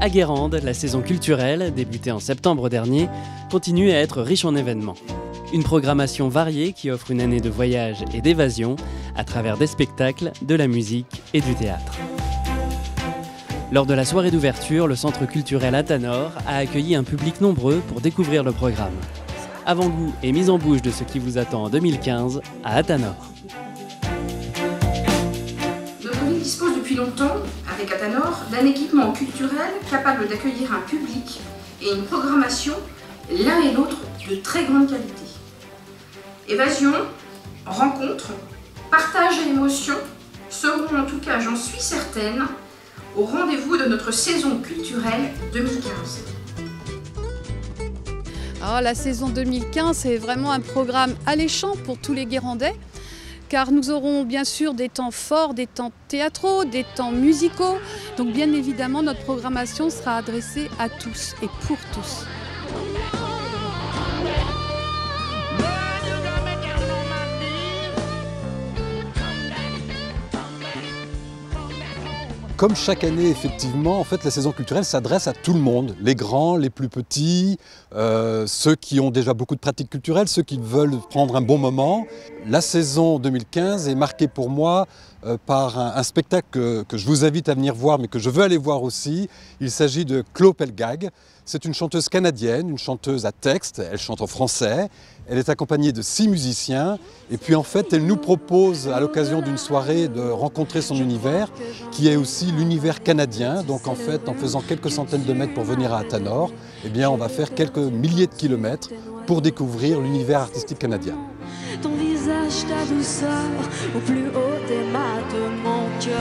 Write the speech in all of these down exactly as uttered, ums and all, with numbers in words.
À Guérande, la saison culturelle, débutée en septembre dernier, continue à être riche en événements. Une programmation variée qui offre une année de voyage et d'évasion à travers des spectacles, de la musique et du théâtre. Lors de la soirée d'ouverture, le centre culturel Athanor a accueilli un public nombreux pour découvrir le programme. Avant-goût et mise en bouche de ce qui vous attend en deux mille quinze à Athanor. Notre ville dispose depuis longtemps, avec Athanor, d'un équipement culturel capable d'accueillir un public et une programmation, l'un et l'autre, de très grande qualité. Évasion, rencontres, partage et émotion seront en tout cas, j'en suis certaine, au rendez-vous de notre saison culturelle deux mille quinze. Alors, la saison deux mille quinze est vraiment un programme alléchant pour tous les Guérandais, car nous aurons bien sûr des temps forts, des temps théâtraux, des temps musicaux. Donc bien évidemment, notre programmation sera adressée à tous et pour tous. Comme chaque année, effectivement, en fait, la saison culturelle s'adresse à tout le monde, les grands, les plus petits, euh, ceux qui ont déjà beaucoup de pratiques culturelles, ceux qui veulent prendre un bon moment. La saison deux mille quinze est marquée pour moi euh, par un, un spectacle que, que je vous invite à venir voir, mais que je veux aller voir aussi. Il s'agit de Clo Pelgag. C'est une chanteuse canadienne, une chanteuse à texte, elle chante en français. Elle est accompagnée de six musiciens et puis en fait elle nous propose à l'occasion d'une soirée de rencontrer son univers qui est aussi l'univers canadien. Donc en fait en faisant quelques centaines de mètres pour venir à Athanor, eh bien on va faire quelques milliers de kilomètres pour découvrir l'univers artistique canadien. Ton visage, ta douceur, au plus haut des mâts de mon cœur.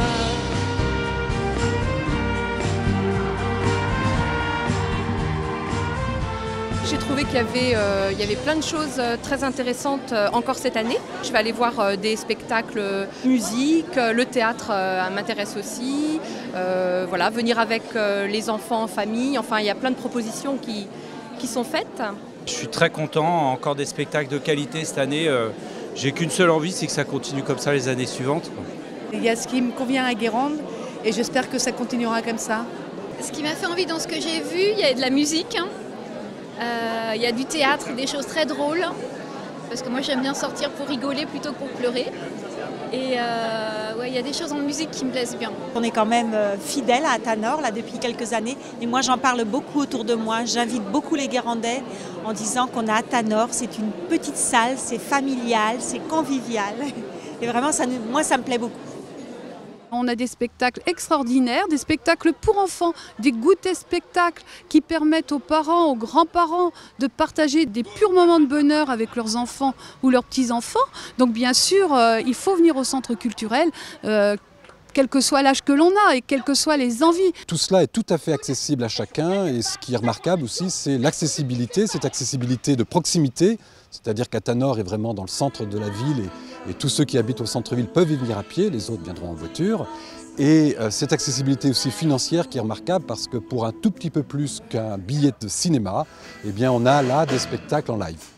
J'ai trouvé qu'il y avait, euh, il y avait plein de choses très intéressantes euh, encore cette année. Je vais aller voir euh, des spectacles euh, musique, euh, le théâtre euh, m'intéresse aussi. Euh, voilà, venir avec euh, les enfants en famille, enfin il y a plein de propositions qui, qui sont faites. Je suis très content, encore des spectacles de qualité cette année. Euh, j'ai qu'une seule envie, c'est que ça continue comme ça les années suivantes. Il y a ce qui me convient à Guérande et j'espère que ça continuera comme ça. Ce qui m'a fait envie dans ce que j'ai vu, il y a de la musique. Hein. Euh, il y a du théâtre, des choses très drôles, parce que moi j'aime bien sortir pour rigoler plutôt que pour pleurer. Et euh, ouais, il y a des choses en musique qui me plaisent bien. On est quand même fidèle à Athanor là, depuis quelques années. Et moi j'en parle beaucoup autour de moi. J'invite beaucoup les Guérandais en disant qu'on a Athanor. C'est une petite salle, c'est familial, c'est convivial. Et vraiment, ça, moi ça me plaît beaucoup. On a des spectacles extraordinaires, des spectacles pour enfants, des goûters spectacles qui permettent aux parents, aux grands-parents de partager des purs moments de bonheur avec leurs enfants ou leurs petits-enfants. Donc bien sûr, euh, il faut venir au centre culturel, euh, quel que soit l'âge que l'on a et quelles que soient les envies. Tout cela est tout à fait accessible à chacun et ce qui est remarquable aussi, c'est l'accessibilité, cette accessibilité de proximité, c'est-à-dire qu'Athanor est vraiment dans le centre de la ville et, et tous ceux qui habitent au centre-ville peuvent y venir à pied, les autres viendront en voiture. Et euh, cette accessibilité aussi financière qui est remarquable parce que pour un tout petit peu plus qu'un billet de cinéma, eh bien on a là des spectacles en live.